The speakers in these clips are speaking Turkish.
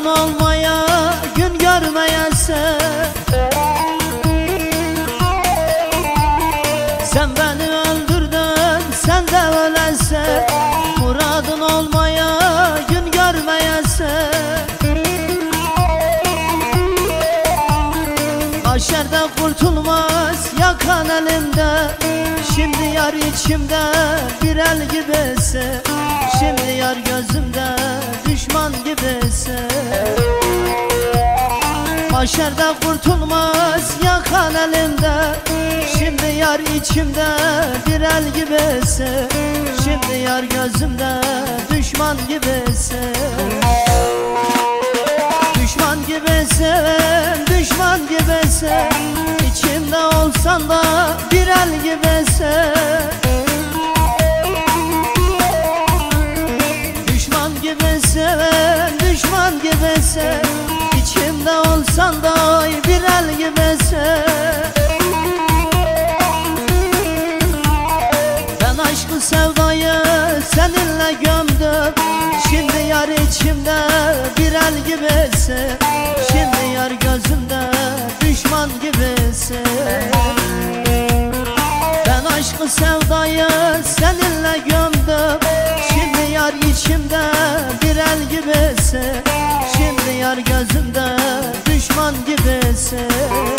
olmaya, gün görmeyese. Sen beni öldürdün, sen de ölese. Muradın olmaya, gün görmeyese. Mahşerde kurtulmaz yakan elimde. Şimdi yar içimde bir el gibisi. Şimdi yar gözümde düşman gibisi. Mahşerde kurtulmaz yakan elimde. Şimdi yar içimde bir el gibisi. Şimdi yar gözümde düşman gibisi. Düşman gibisin, düşman gibisin. İçimde olsan da bir el gibisin. Düşman gibisin, düşman gibisin. İçimde olsan da bir el gibisin. Ben aşkı sevdayı seninle gömdüm. Şimdi yar içimde bir el gibisin. Şimdi yar gözümde düşman gibisin. Ben aşkı sevdayı seninle gömdüm. Şimdi yar içimde bir el gibisin. Şimdi yar gözümde düşman gibisin.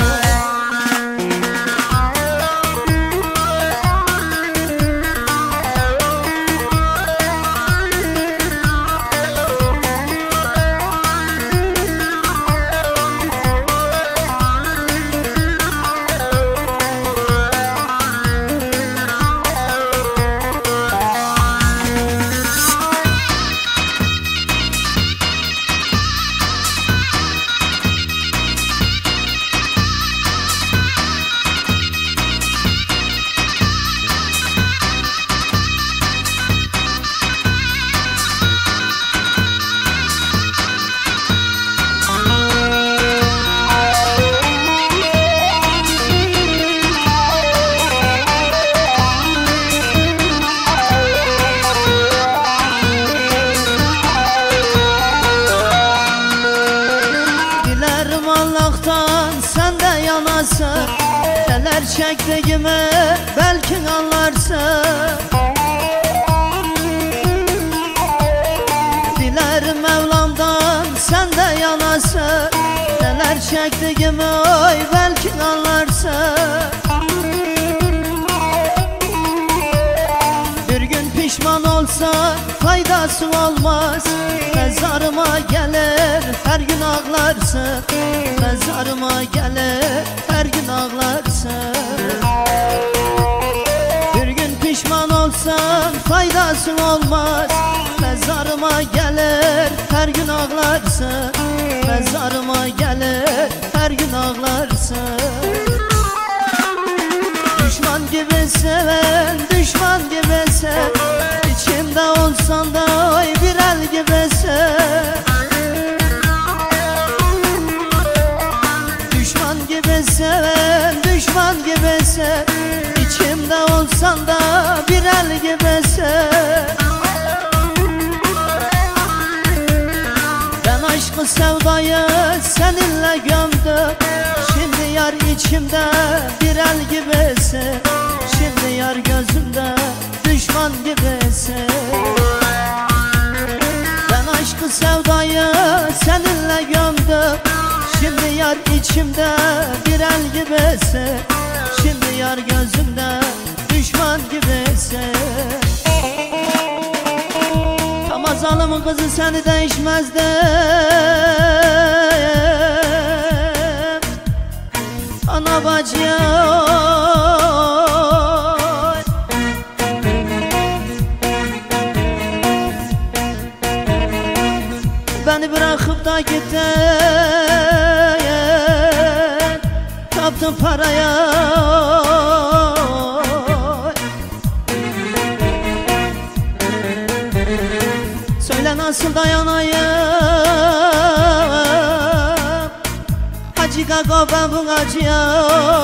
Sen de yanasın, neler çektiğimi belki anlarsın. Dilerim Mevlam'dan sen de yanasın, neler çektiğimi oy belki anlarsın. Bir gün pişman olsan faydası olmaz. Mezarıma gelir her gün ağlarsın. Mezarıma gelir her gün ağlarsın. Bir gün pişman olsan faydası olmaz. Mezarıma gelir her gün ağlarsın. Mezarıma gelir her gün ağlarsın. Düşman gibisin, düşman gibisin. İçimde olsan da oy bir el gibisin. Düşman gibisin, düşman gibisin. İçimde olsan da bir el gibisin. Ben aşkı sevdayı seninle gömdüm. Şimdi yar içimde bir el gibisin. Şimdi yar gözümde düşman gibisin. Ben aşkı sevdayı seninle gömdüm. Şimdi yar içimde bir el gibisin. Şimdi yar gözümde düşman gibisin. Ama zalımın kızı seni değişmezdi. Ana bacı beni bırakıp da gittin. Taptın paraya. Söyle nasıl dayanayım Hacı Gago ben bu acıya.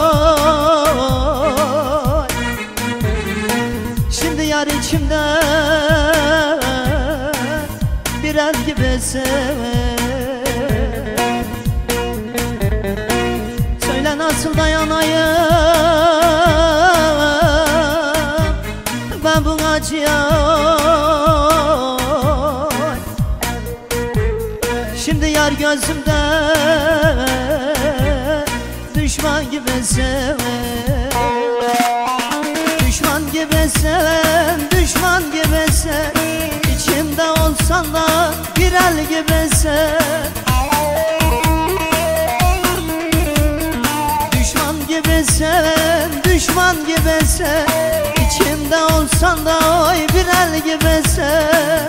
Şimdi yar içimde bir el gibisin. nasıl dayanayım ben bu acıya? Şimdi yar gözümde düşman gibi seven, düşman gibi seven, düşman gibi seven. İçimde olsan da bir el gibi seven, düşman gibi seven, düşman gibi seven. İçimde olsan da oy bir el gibi seven.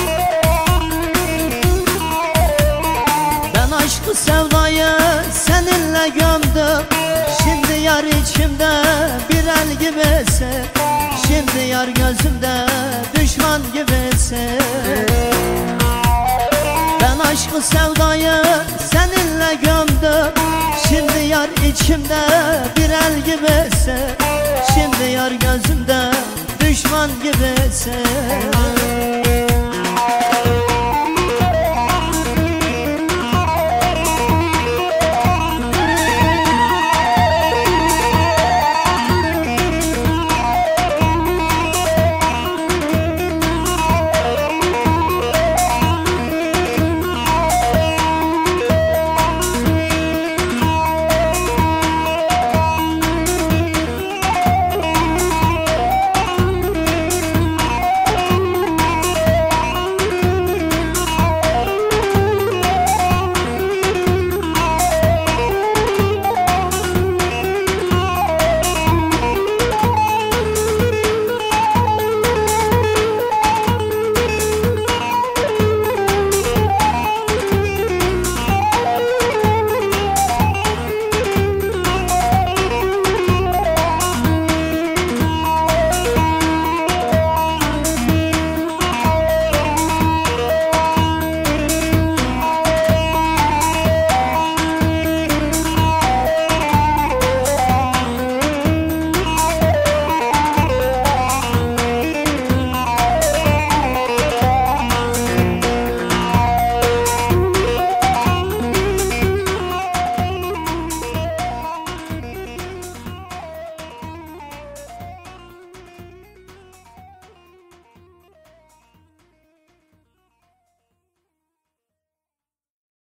Ben aşkı sevdayı seninle gömdüm, şimdi yar içimde bir el gibi seven. Şimdi yar gözümde düşman gibi seven. Ben aşkı sevdayı seninle gömdüm, şimdi yar içimde bir el gibi seven. Şimdi yar gözümde düşman gibi seven.